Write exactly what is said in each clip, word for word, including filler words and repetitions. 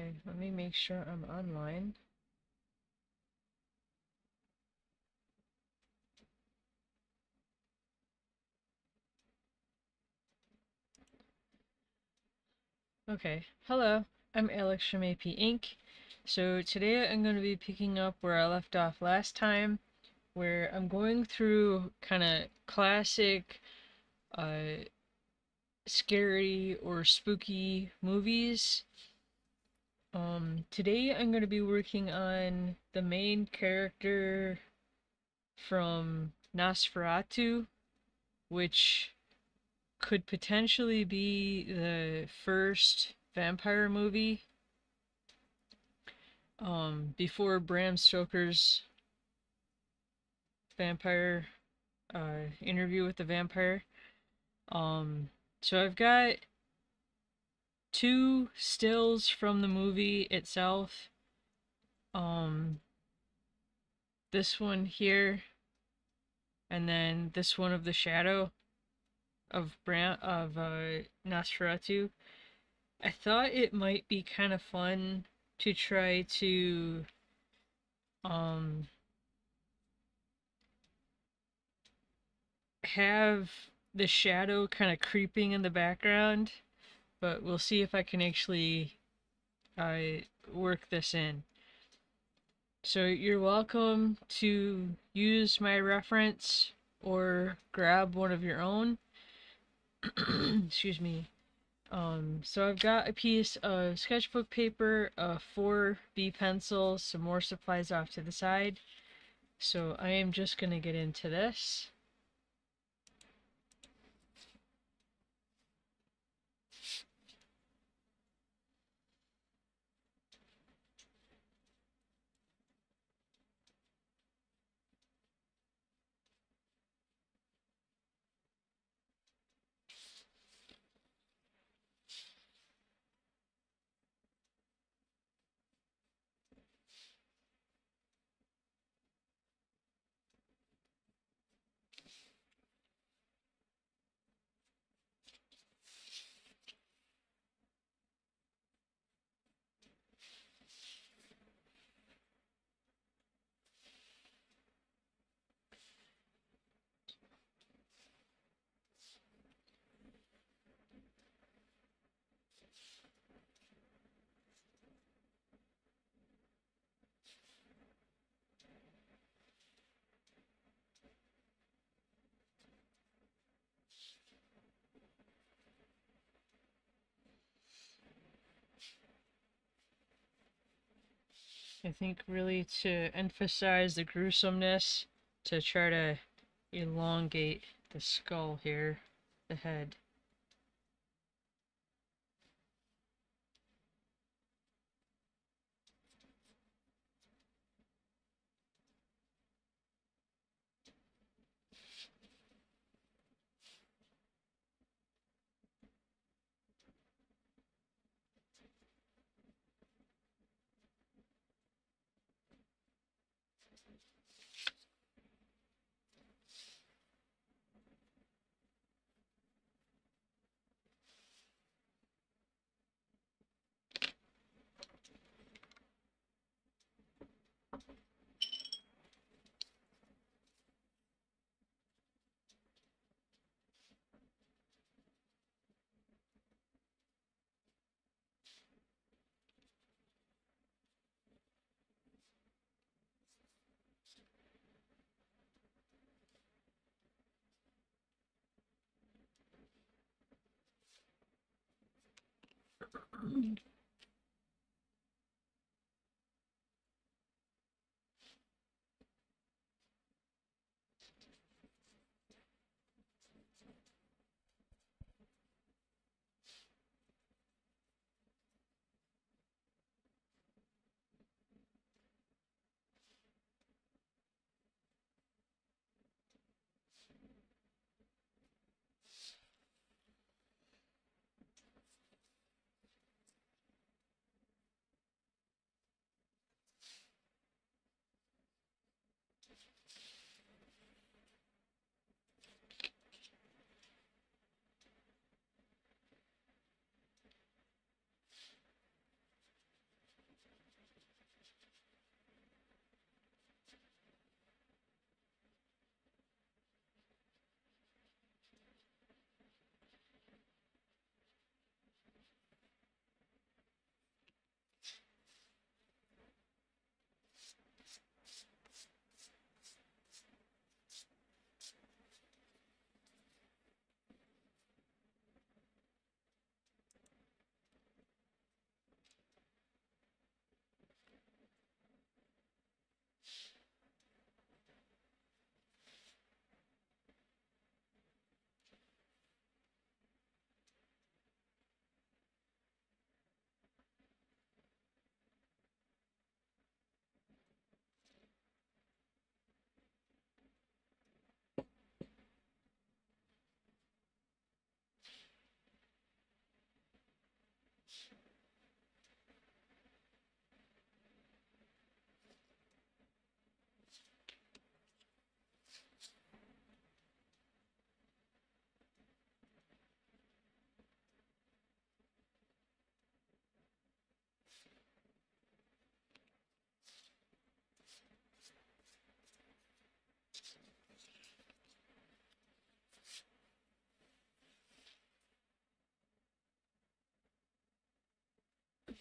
Okay, let me make sure I'm online. Okay, hello, I'm Alex from A P Ink. So today I'm going to be picking up where I left off last time, where I'm going through kind of classic, uh, scary or spooky movies. Um, today I'm going to be working on the main character from Nosferatu, which could potentially be the first vampire movie um, before Bram Stoker's vampire uh, interview with the vampire. Um, so I've got two stills from the movie itself. Um, this one here, and then this one of the shadow of Bram of uh, Nosferatu. I thought it might be kind of fun to try to um have the shadow kind of creeping in the background, but we'll see if I can actually uh, work this in. So you're welcome to use my reference or grab one of your own. Excuse me. Um, so I've got a piece of sketchbook paper, uh, four B pencils, some more supplies off to the side. So I am just gonna get into this. I think really to emphasize the gruesomeness, to try to elongate the skull here, the head.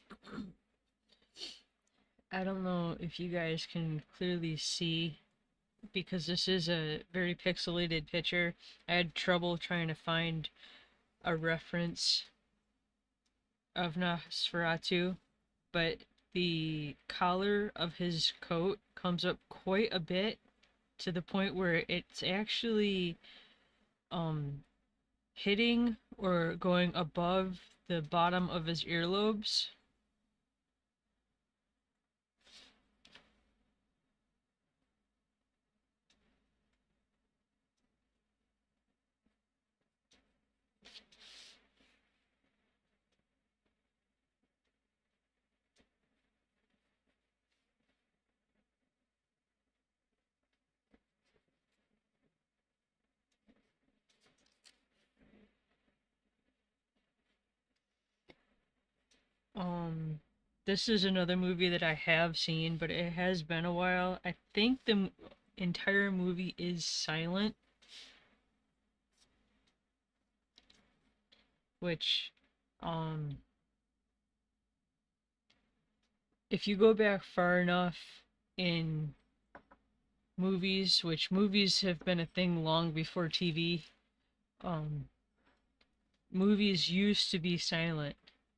I don't know if you guys can clearly see because this is a very pixelated picture. I had trouble trying to find a reference of Nosferatu, but the collar of his coat comes up quite a bit to the point where it's actually um hitting or going above the bottom of his earlobes. Um, this is another movie that I have seen, but it has been a while. I think the m- entire movie is silent, which, um, if you go back far enough in movies, which movies have been a thing long before T V, um, movies used to be silent.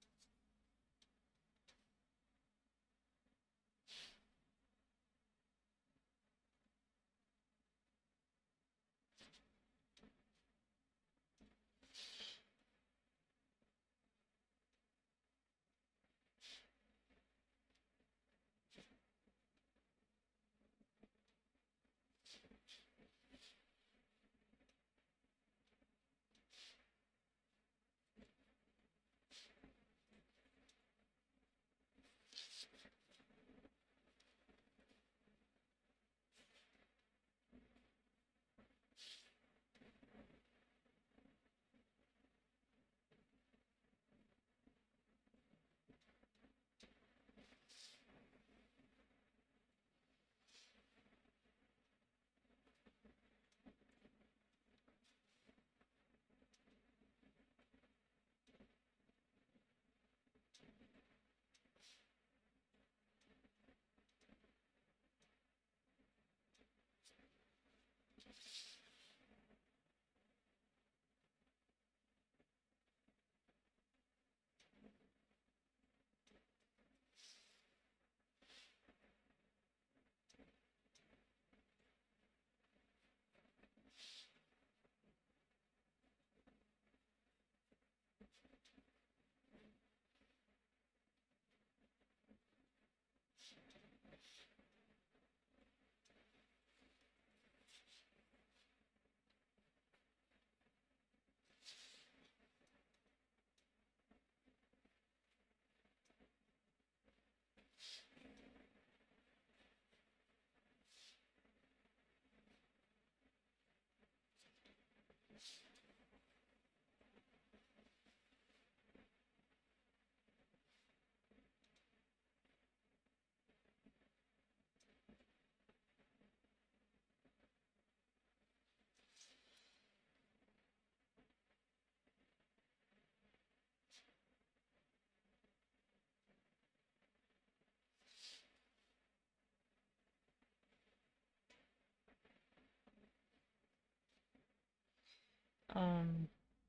Um,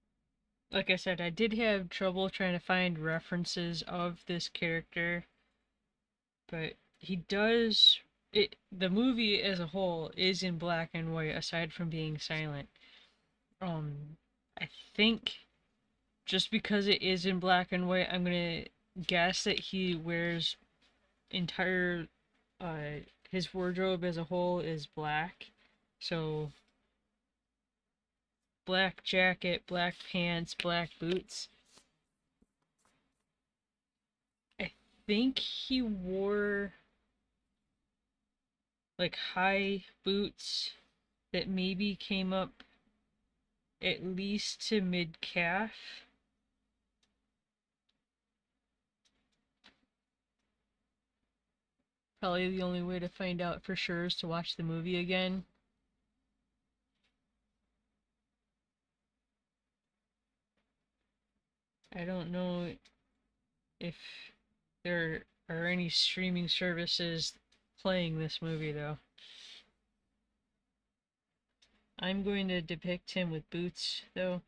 like I said, I did have trouble trying to find references of this character, but he does it. The movie as a whole is in black and white, aside from being silent. Um, I think just because it is in black and white, I'm gonna guess that he wears entire uh his wardrobe as a whole is black. So black jacket, black pants, black boots. I think he wore like high boots that maybe came up at least to mid calf. Probably the only way to find out for sure is to watch the movie again. I don't know if there are any streaming services playing this movie, though. I'm going to depict him with boots, though.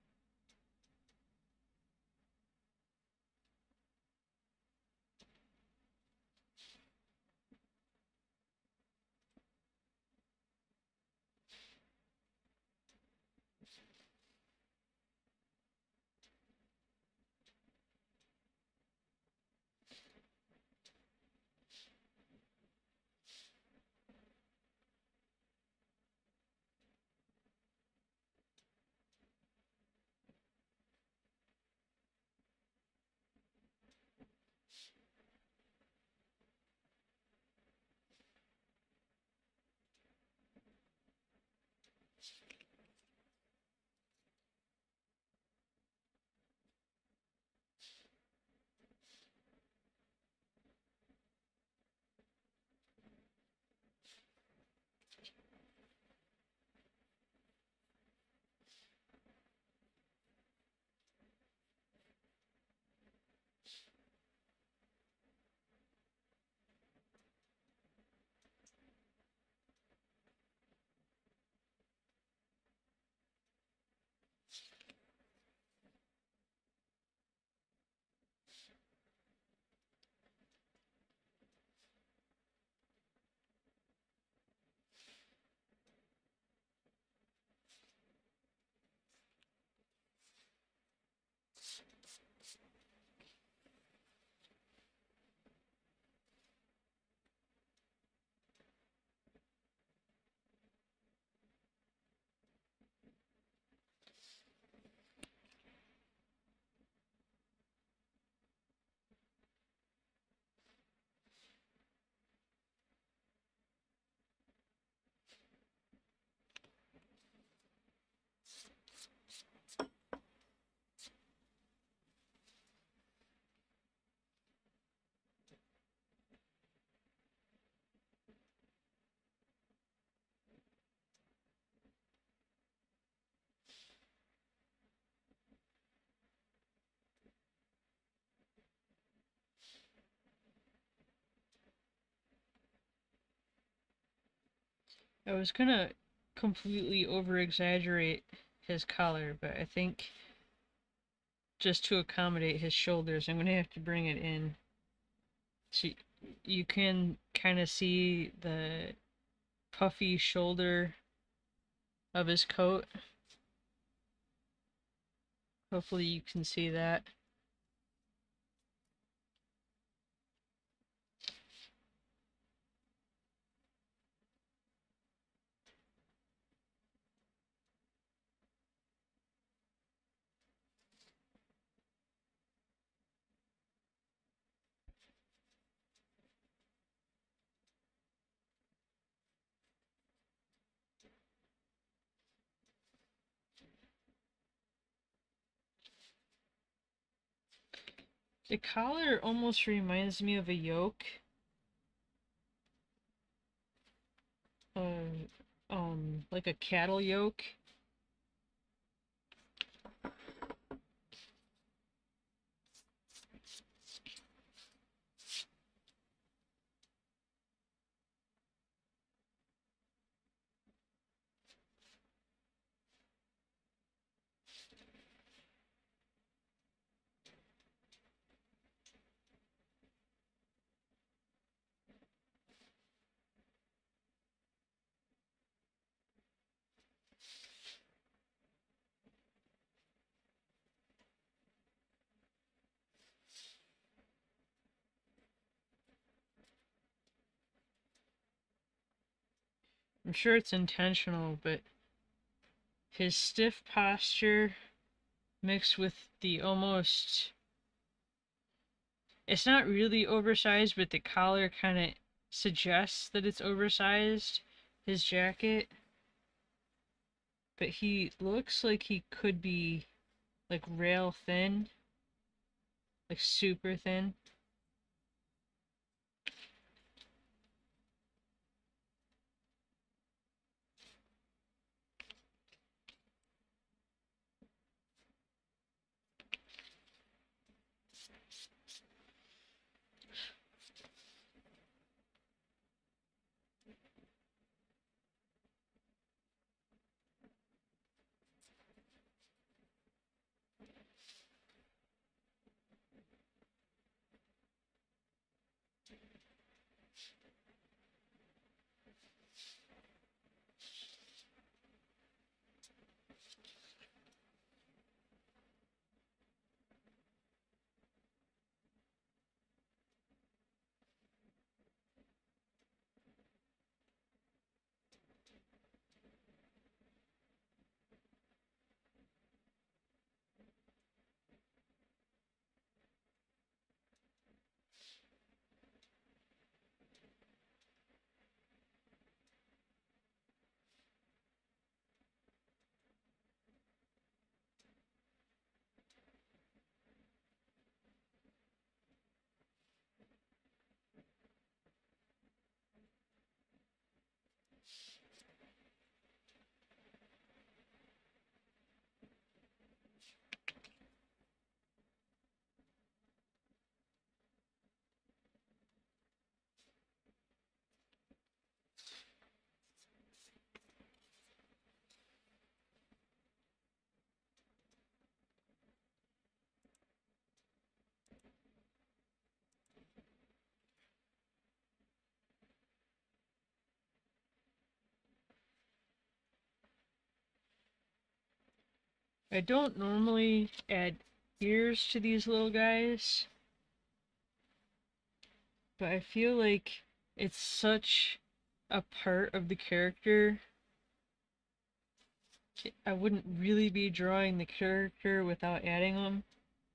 I was gonna completely over exaggerate his collar, but I think just to accommodate his shoulders, I'm gonna have to bring it in. So you can kind of see the puffy shoulder of his coat. Hopefully you can see that. The collar almost reminds me of a yoke. Uh, um, like a cattle yoke. I'm sure it's intentional, but his stiff posture mixed with the almost, it's not really oversized, but the collar kind of suggests that it's oversized, his jacket. But he looks like he could be like rail thin, like super thin. I don't normally add ears to these little guys, but I feel like it's such a part of the character. I wouldn't really be drawing the character without adding them.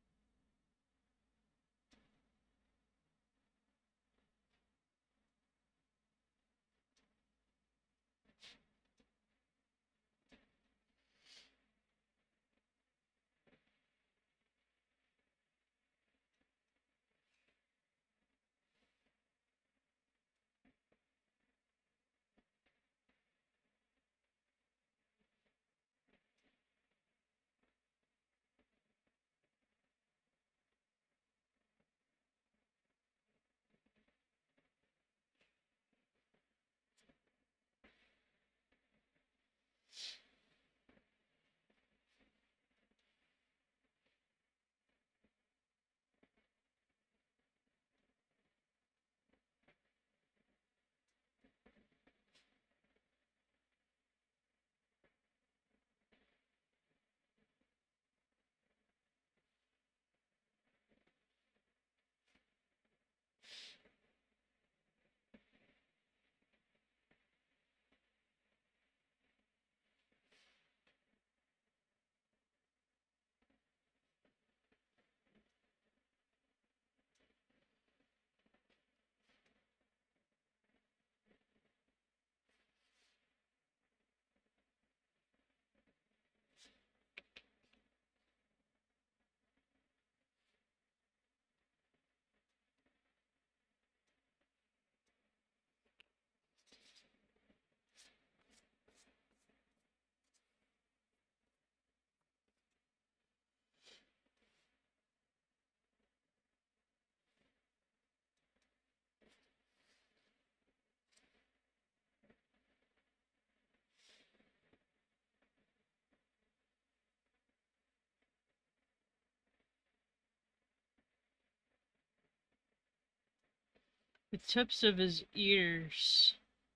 The tips of his ears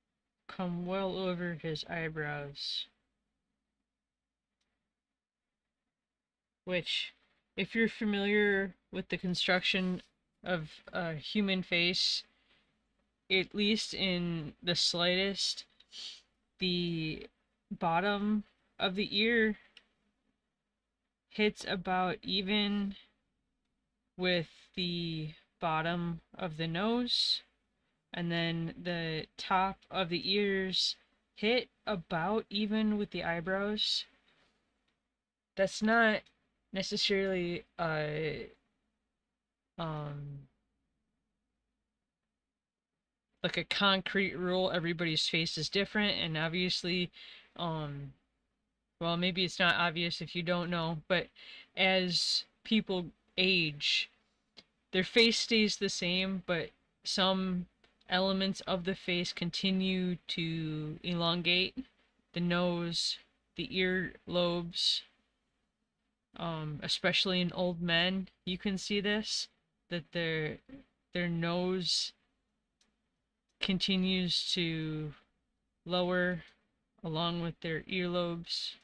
come well over his eyebrows, which, if you're familiar with the construction of a human face, at least in the slightest, the bottom of the ear hits about even with the bottom of the nose, and then the top of the ears hit about even with the eyebrows. That's not necessarily a um like a concrete rule. Everybody's face is different, and obviously um well, maybe it's not obvious if you don't know, but as people age, their face stays the same, but some elements of the face continue to elongate. The nose, the ear lobes, um, especially in old men, you can see this, that their their nose continues to lower along with their earlobes.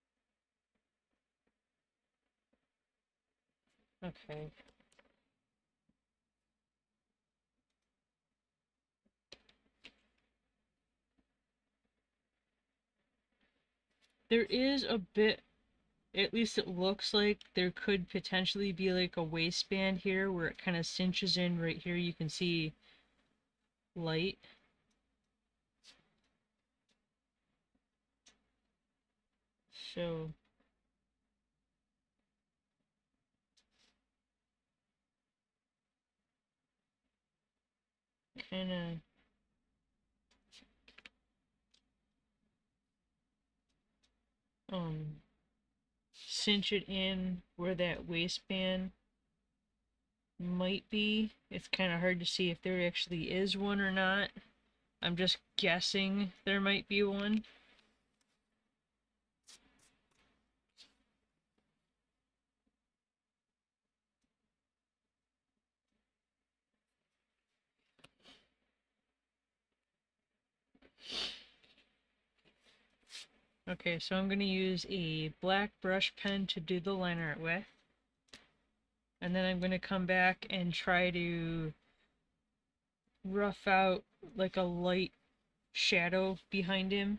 Okay. There is a bit, at least it looks like there could potentially be like a waistband here where it kind of cinches in right here. You can see light. So kind of um cinch it in where that waistband might be. It's kind of hard to see if there actually is one or not. I'm just guessing there might be one. Okay, so I'm going to use a black brush pen to do the line art with. And then I'm going to come back and try to rough out like a light shadow behind him.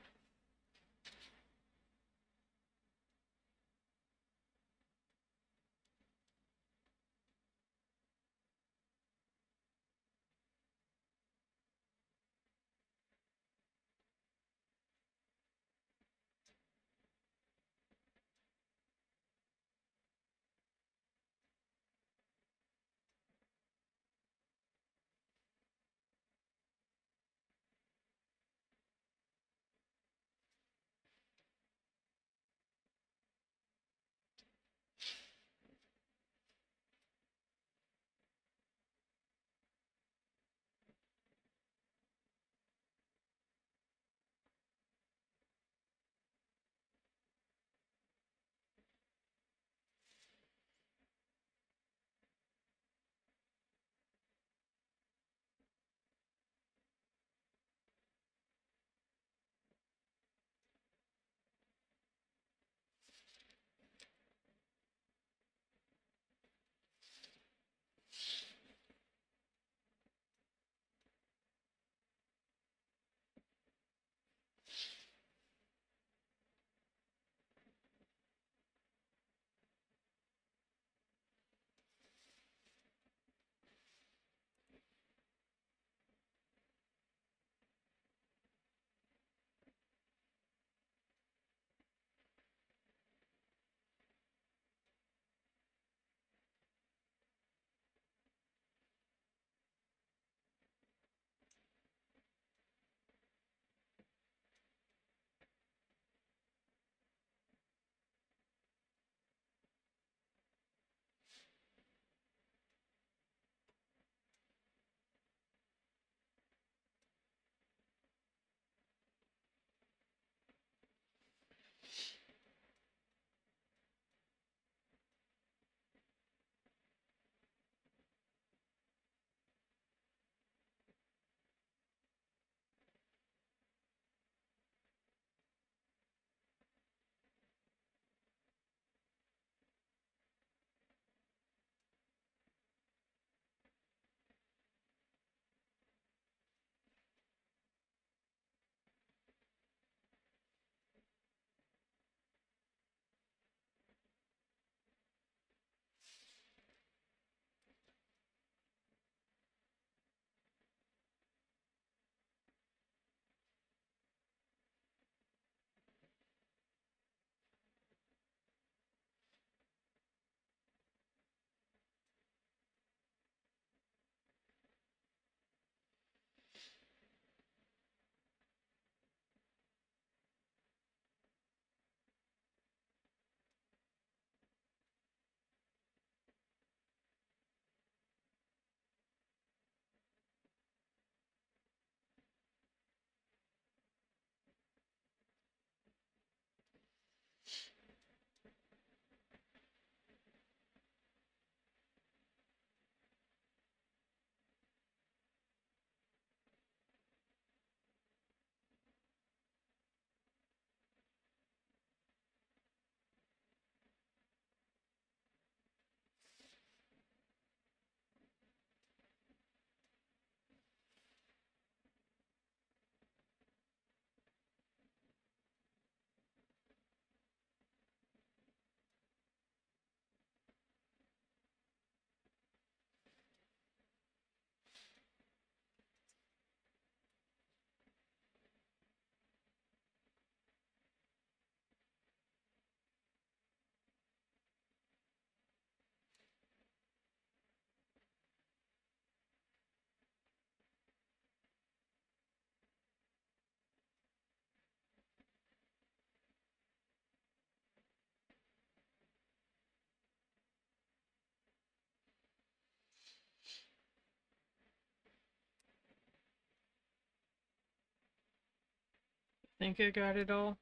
think I got it all.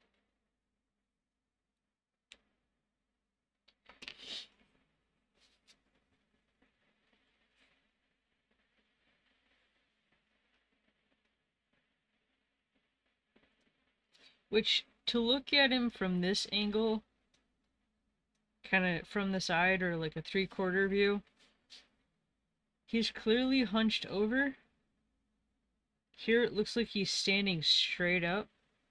Which, to look at him from this angle, kind of from the side or like a three-quarter view, he's clearly hunched over. Here it looks like he's standing straight up.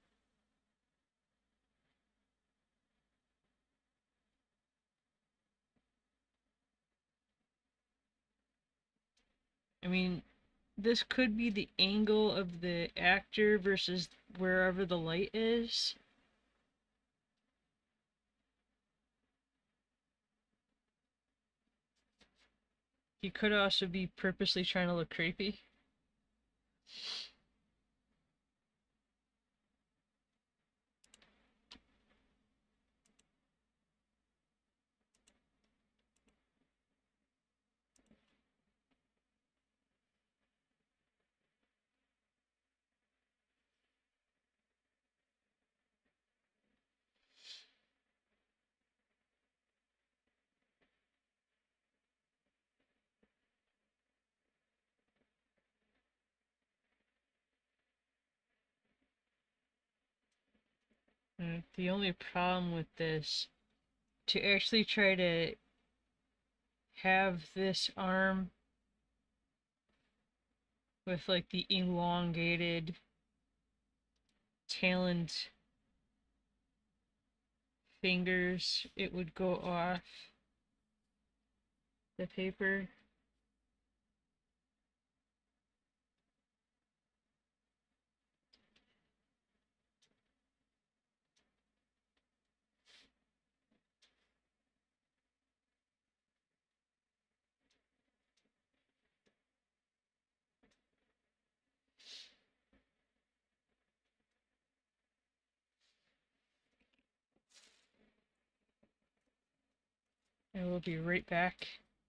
I mean, this could be the angle of the actor versus wherever the light is. He could also be purposely trying to look creepy. And the only problem with this, to actually try to have this arm with like the elongated taloned fingers, it would go off the paper. And we'll be right back.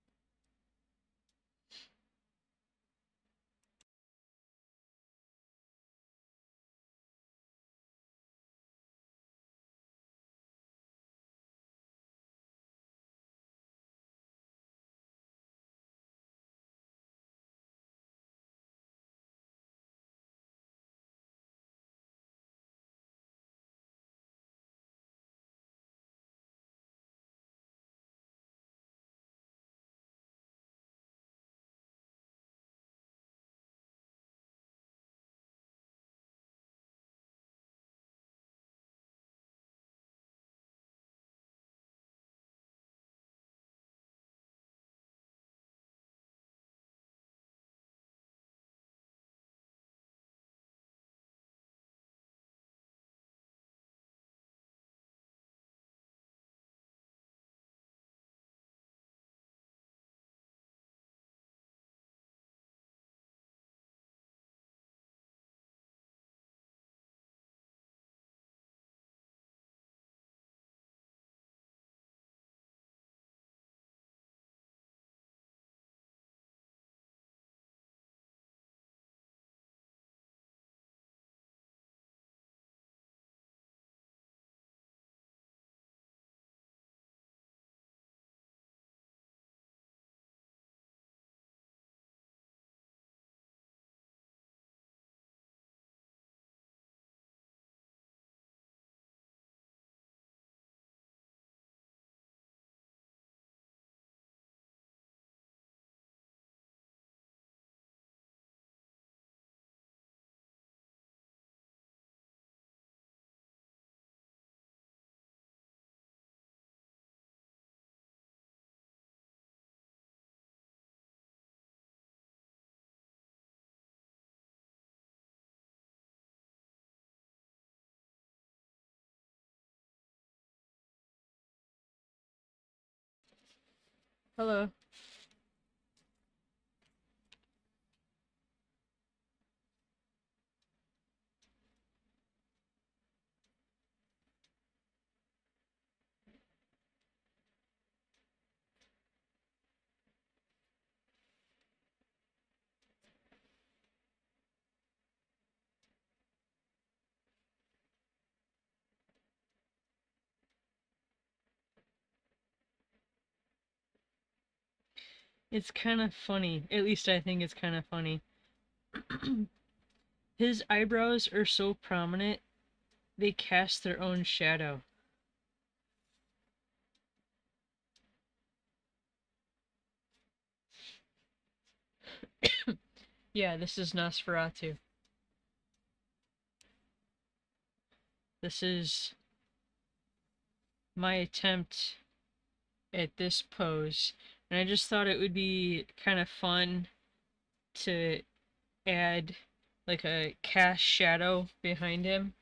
Hello. It's kind of funny. At least I think it's kind of funny. His eyebrows are so prominent, they cast their own shadow. Yeah, this is Nosferatu. This is my attempt at this pose. And I just thought it would be kind of fun to add like a cast shadow behind him.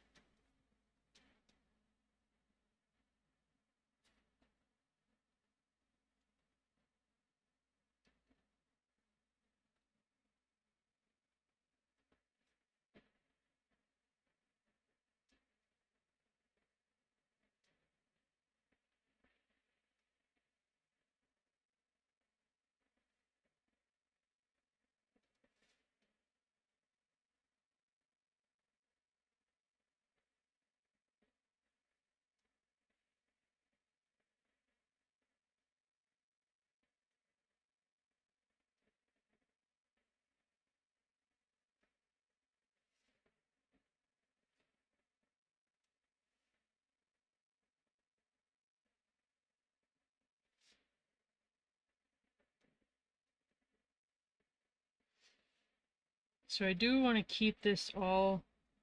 So I do want to keep this all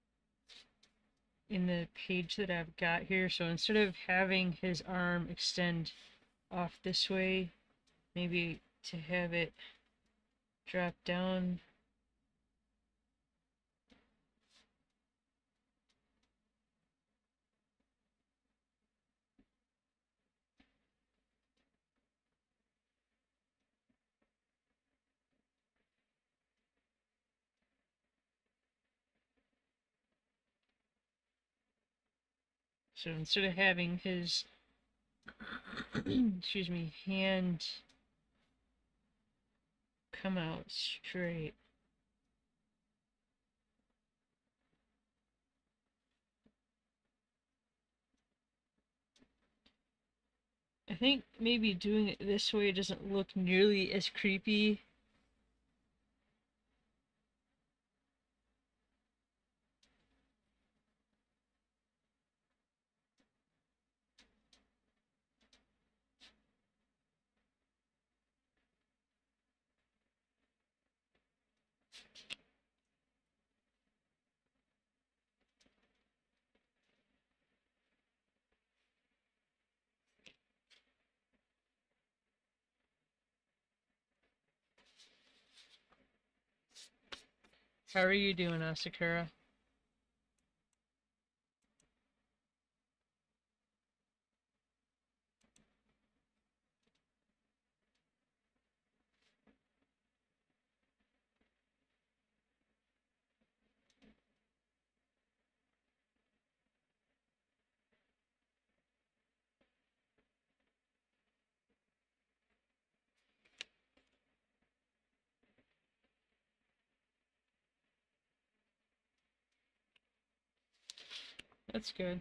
in the page that I've got here. So instead of having his arm extend off this way, maybe to have it drop down. So instead of having his, excuse me, hand come out straight, I think maybe doing it this way doesn't look nearly as creepy. How are you doing, Asakura? That's good.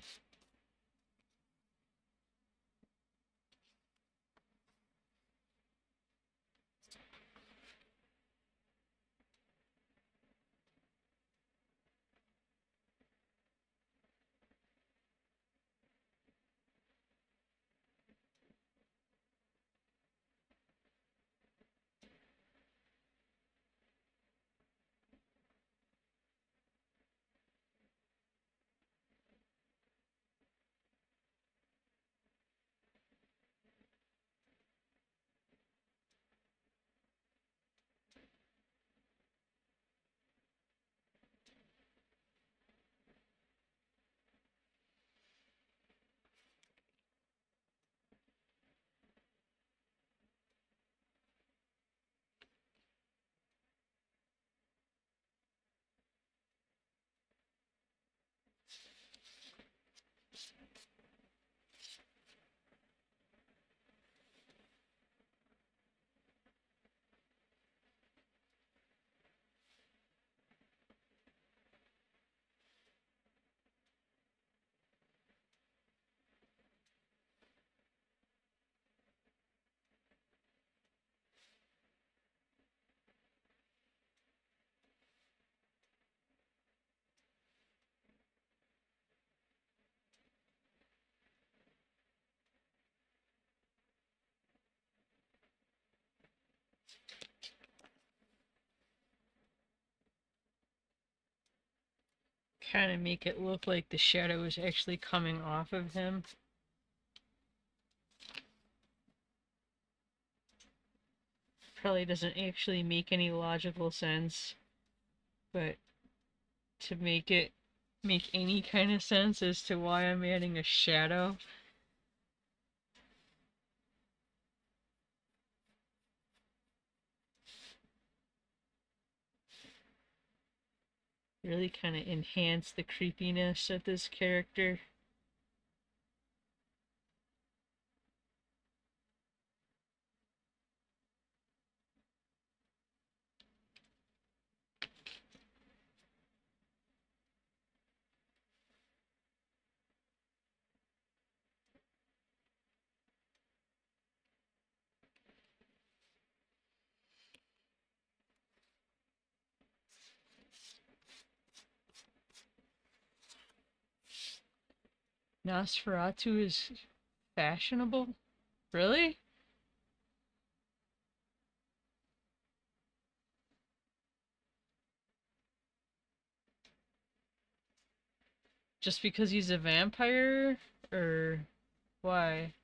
kind of make it look like the shadow is actually coming off of him. Probably doesn't actually make any logical sense, but to make it make any kind of sense as to why I'm adding a shadow. Really kind of enhance the creepiness of this character. Nosferatu is fashionable? Really? Just because he's a vampire? Or why?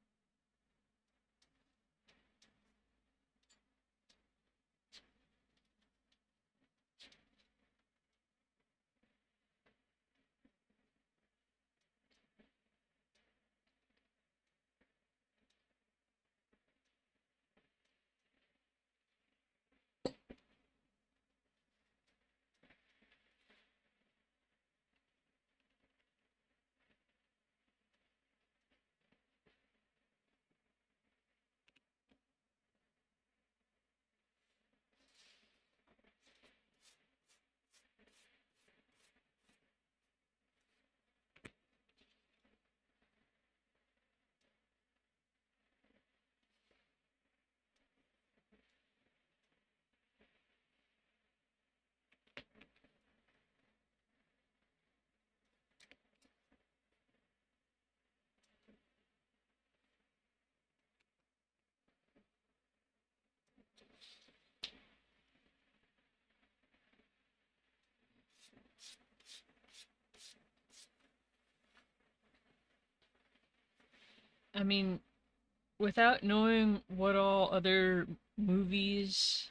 I mean, without knowing what all other movies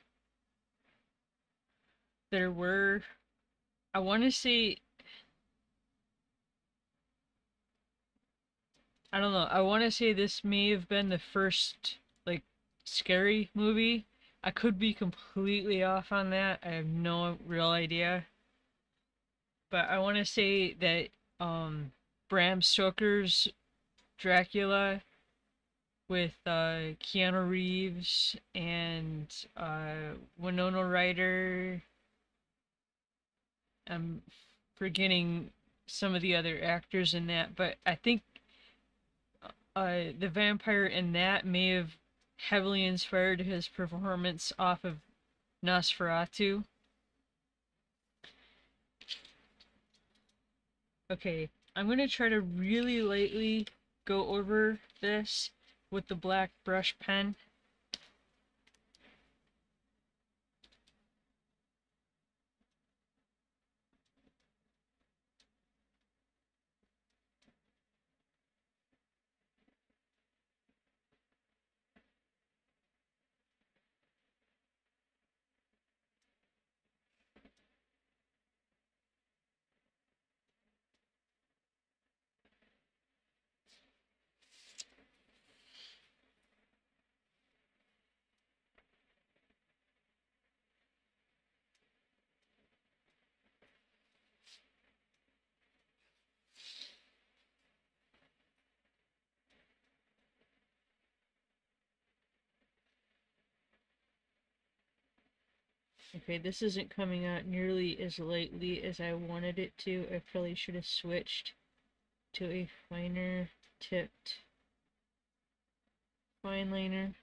there were, I want to say, I don't know, I want to say this may have been the first, like, scary movie. I could be completely off on that. I have no real idea. But I want to say that um, Bram Stoker's Dracula with uh, Keanu Reeves and uh, Winona Ryder. I'm forgetting some of the other actors in that, but I think uh, the vampire in that may have heavily inspired his performance off of Nosferatu. Okay, I'm gonna try to really lightly go over this with the black brush pen. Okay, this isn't coming out nearly as lightly as I wanted it to. I probably should have switched to a finer tipped fine liner.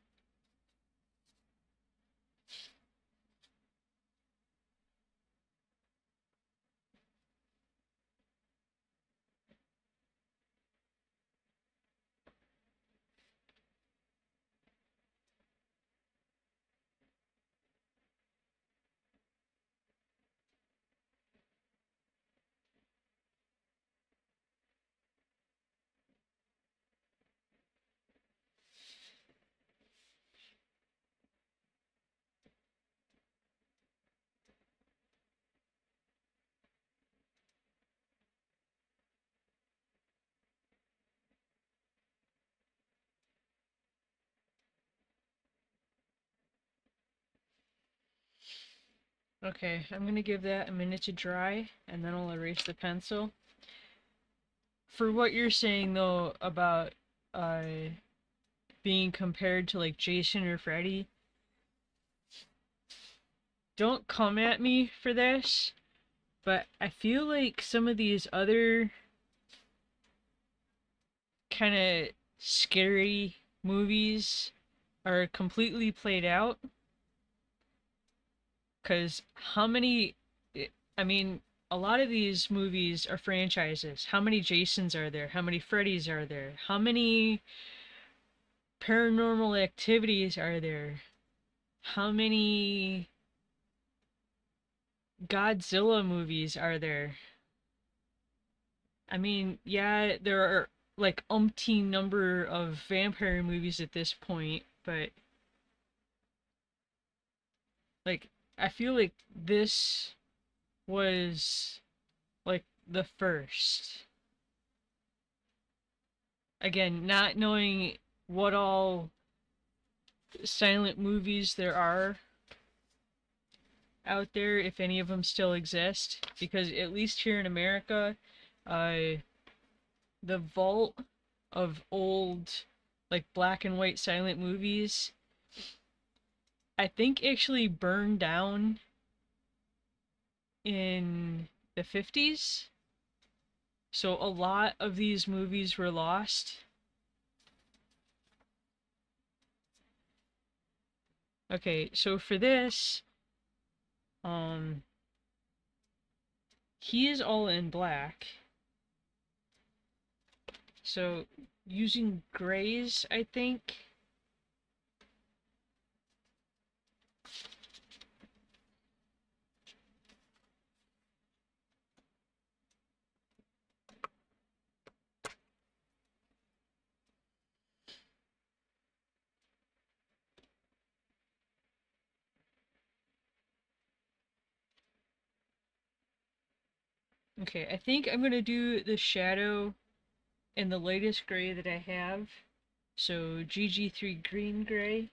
Okay, I'm gonna give that a minute to dry, and then I'll erase the pencil. For what you're saying though about uh being compared to like Jason or Freddy, don't come at me for this, but I feel like some of these other kind of scary movies are completely played out. Because how many, I mean, a lot of these movies are franchises. How many Jasons are there? How many Freddys are there? How many paranormal activities are there? How many Godzilla movies are there? I mean, yeah, there are like umpteen number of vampire movies at this point, but like I feel like this was like the first. Again, not knowing what all silent movies there are out there, if any of them still exist, because at least here in America, uh, the vault of old, like black and white silent movies, I think actually burned down in the fifties. So a lot of these movies were lost. Okay, so for this, um, he is all in black. So using grays, I think. Okay, I think I'm gonna do the shadow in the latest gray that I have. So G G three green gray.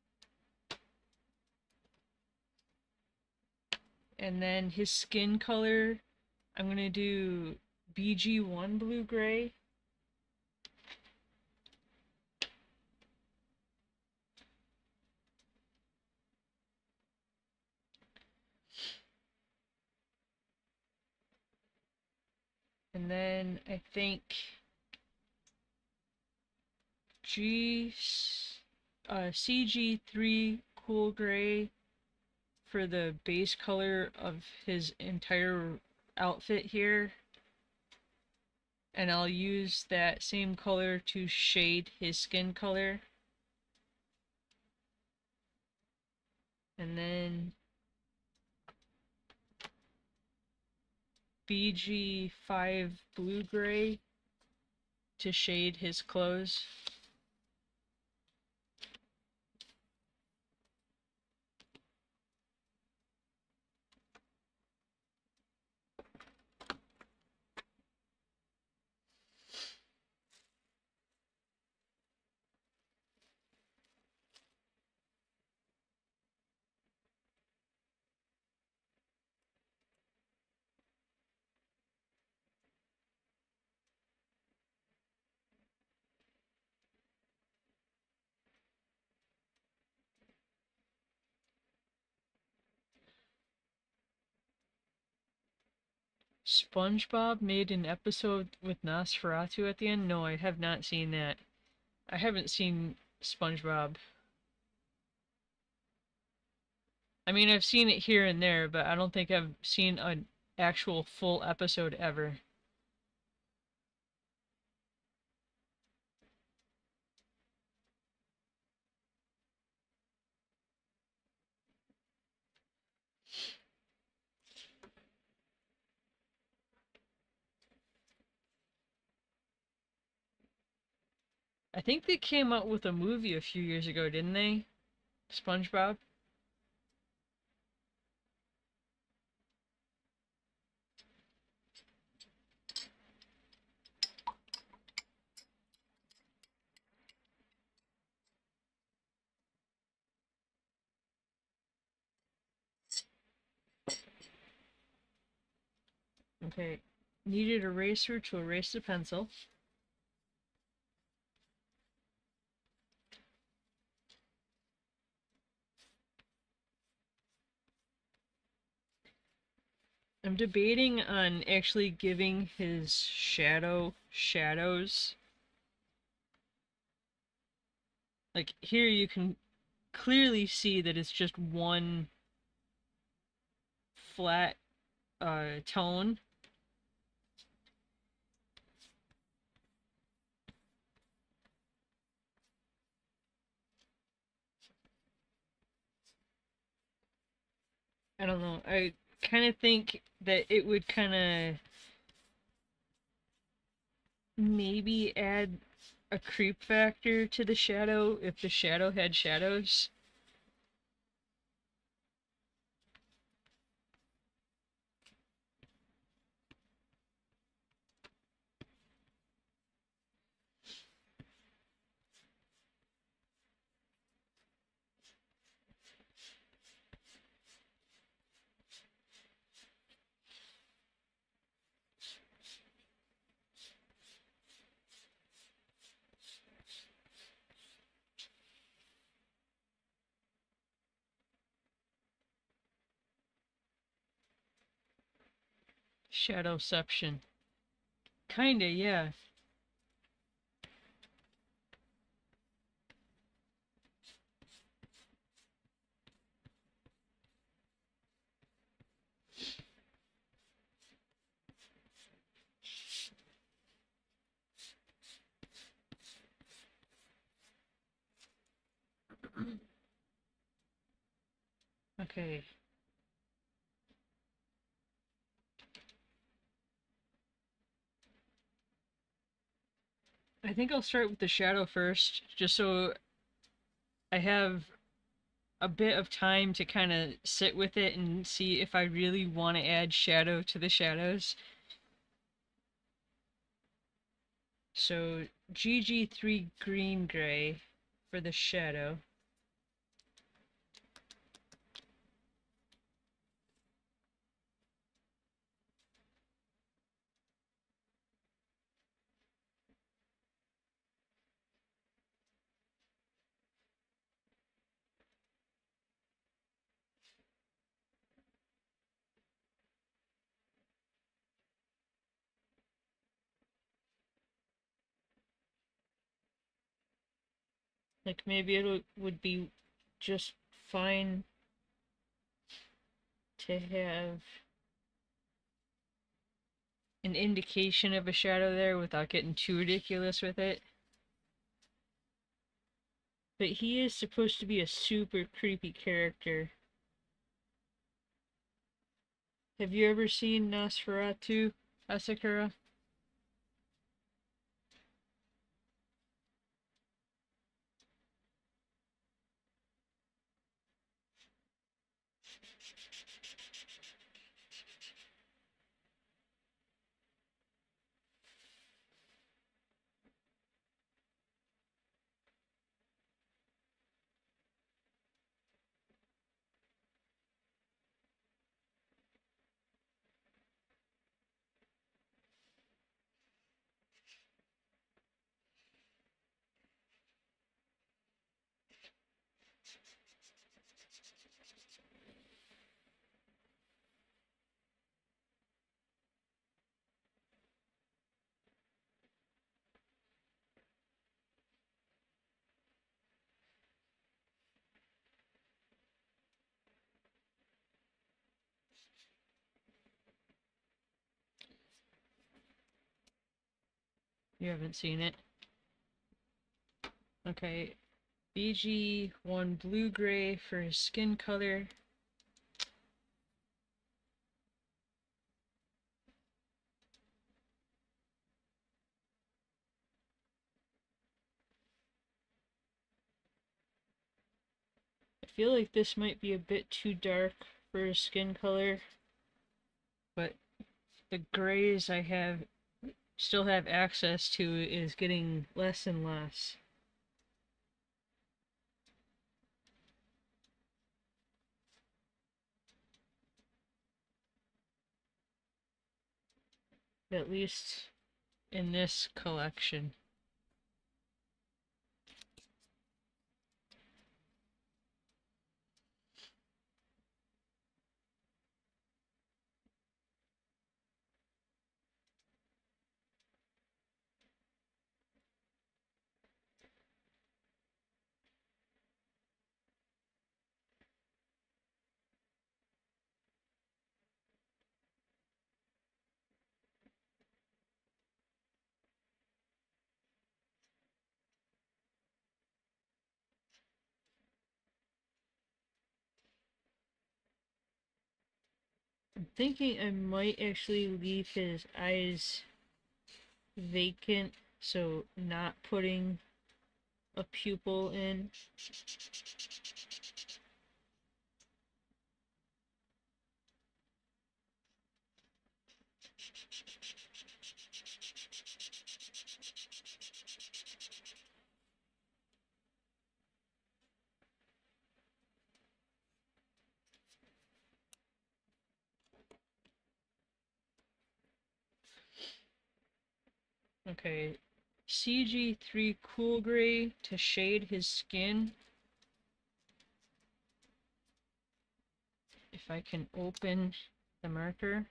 And then his skin color, I'm gonna do B G one blue gray. And then I think G uh, C G three cool gray for the base color of his entire outfit here. And I'll use that same color to shade his skin color. And then B G five blue gray to shade his clothes. SpongeBob made an episode with Nosferatu at the end? No, I have not seen that. I haven't seen SpongeBob. I mean, I've seen it here and there, but I don't think I've seen an actual full episode ever. I think they came out with a movie a few years ago, didn't they? SpongeBob? Okay, needed eraser to erase the pencil. I'm debating on actually giving his shadow shadows. Like here you can clearly see that it's just one flat uh, tone. I don't know. I kind of think that it would kind of maybe add a creep factor to the shadow if the shadow had shadows. Shadowception. Kinda, yeah. Okay. I think I'll start with the shadow first, just so I have a bit of time to kind of sit with it and see if I really want to add shadow to the shadows. So G G three green gray for the shadow. Like maybe it would be just fine to have an indication of a shadow there without getting too ridiculous with it. But he is supposed to be a super creepy character. Have you ever seen Nosferatu, Asakura? You haven't seen it. Okay, B G one blue-gray for his skin color. I feel like this might be a bit too dark for his skin color, but the grays I have still have access to is getting less and less. at least in this collection. I'm thinking I might actually leave his eyes vacant, so not putting a pupil in. Okay, C G three Cool Gray to shade his skin. If I can open the marker.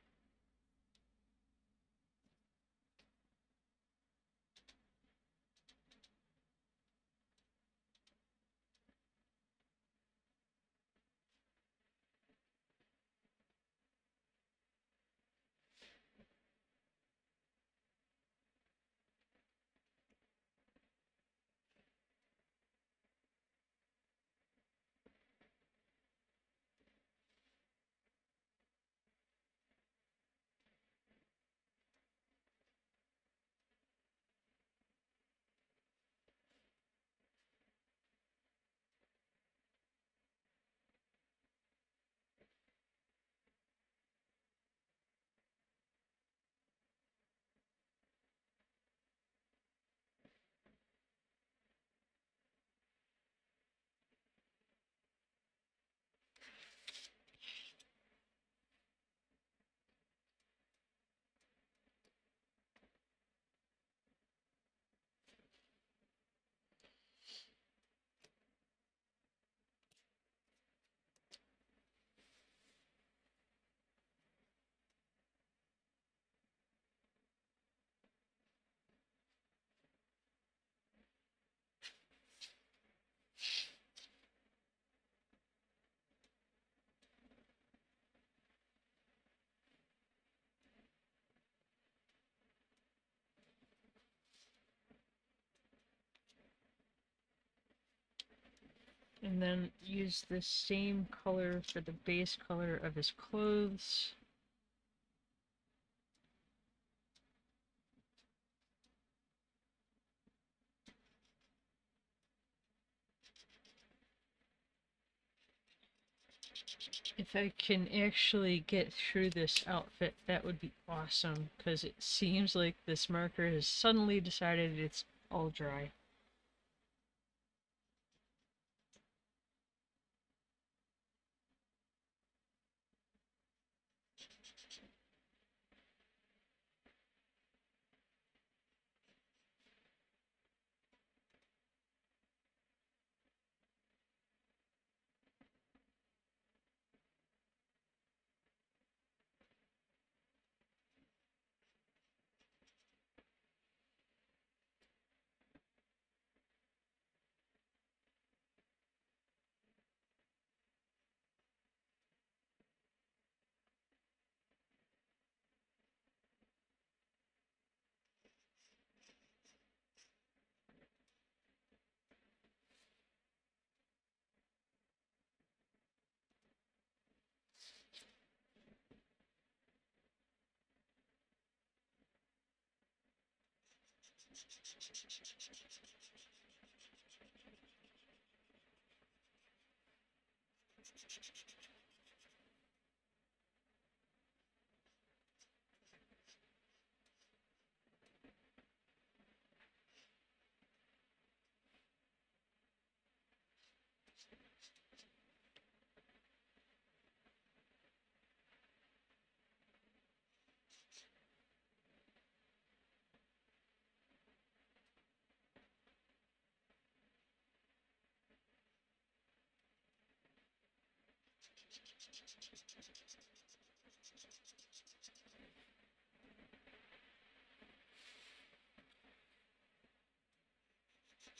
And then use the same color for the base color of his clothes. If I can actually get through this outfit, that would be awesome, because it seems like this marker has suddenly decided it's all dry.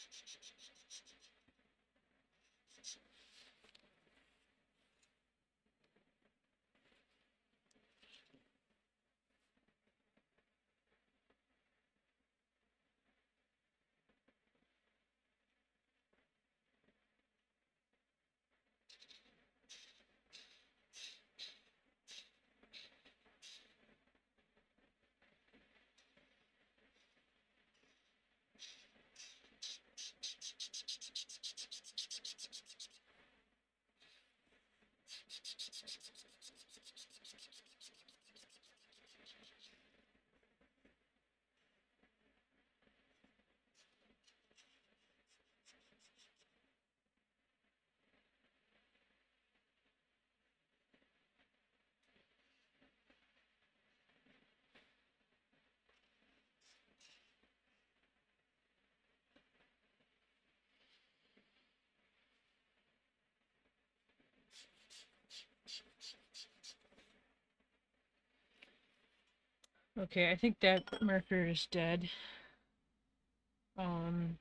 Okay, I think that marker is dead. Um,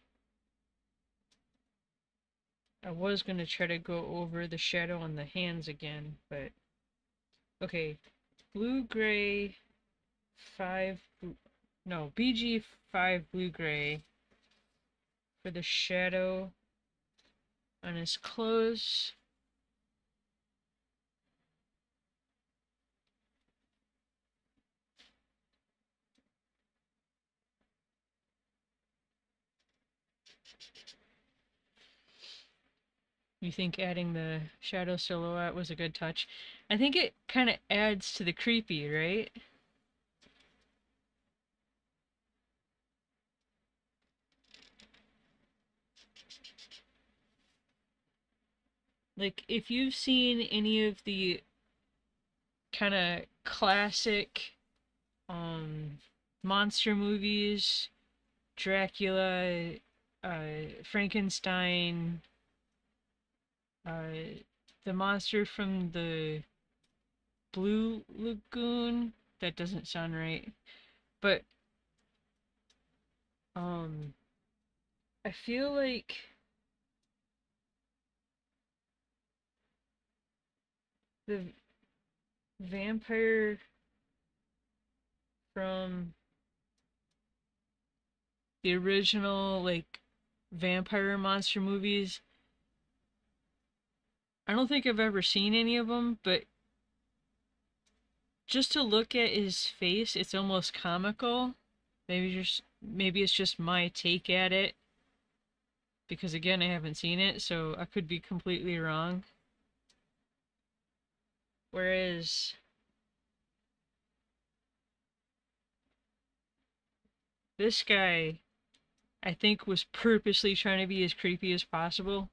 I was gonna try to go over the shadow on the hands again, but okay. Blue gray five, no, B G five blue gray for the shadow on his clothes. You think adding the shadow silhouette was a good touch? I think it kind of adds to the creepy, right? Like, if you've seen any of the kind of classic um, monster movies, Dracula, uh, Frankenstein, uh, the monster from the Blue Lagoon, that doesn't sound right, but um, I feel like the vampire from the original, like, vampire monster movies, I don't think I've ever seen any of them, but just to look at his face, it's almost comical. Maybe just maybe it's just my take at it, because again, I haven't seen it, so I could be completely wrong. Whereas this guy, I think, was purposely trying to be as creepy as possible.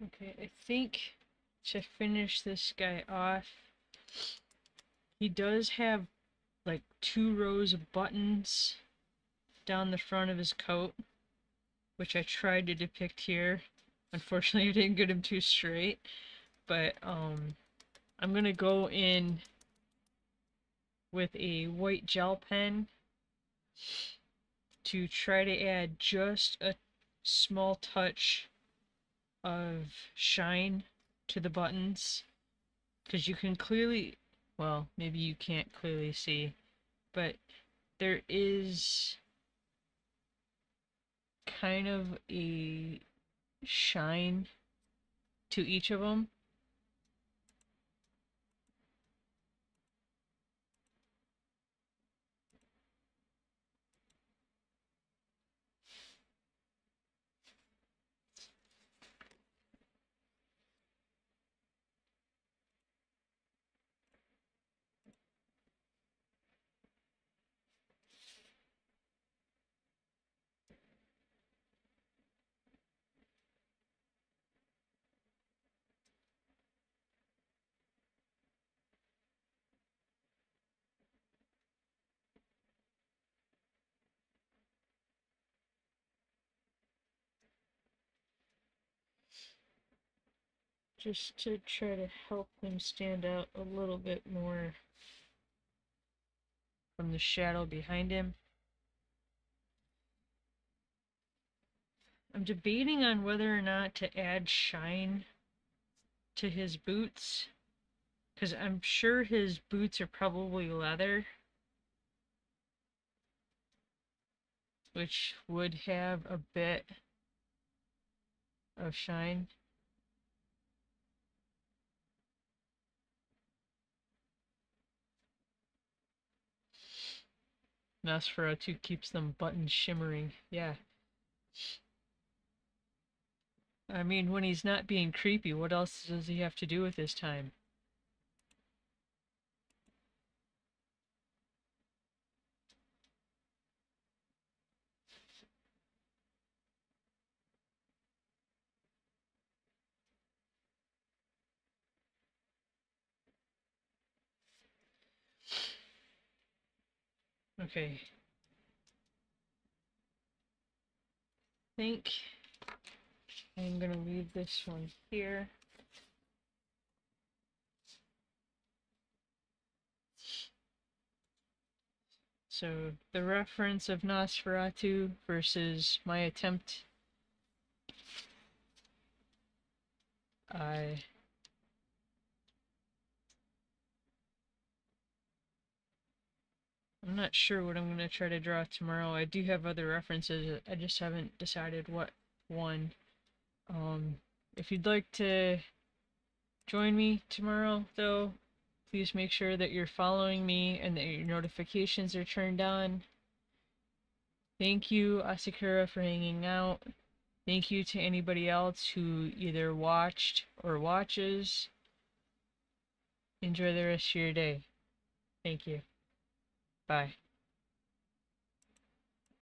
Okay, I think to finish this guy off, he does have like two rows of buttons down the front of his coat, which I tried to depict here. Unfortunately, I didn't get him too straight, but um, I'm gonna go in with a white gel pen to try to add just a small touch of shine to the buttons, because you can clearly, well, maybe you can't clearly see, but there is kind of a shine to each of them. Just to try to help him stand out a little bit more from the shadow behind him. I'm debating on whether or not to add shine to his boots, because I'm sure his boots are probably leather, which would have a bit of shine. Nosferatu keeps them buttons shimmering. Yeah. I mean, when he's not being creepy, what else does he have to do with his time? Okay. I think I'm gonna leave this one here. So the reference of Nosferatu versus my attempt, I I'm not sure what I'm going to try to draw tomorrow. I do have other references, I just haven't decided what one. Um, if you'd like to join me tomorrow, though, please make sure that you're following me and that your notifications are turned on. Thank you, Asakura, for hanging out. Thank you to anybody else who either watched or watches. Enjoy the rest of your day. Thank you. Bye.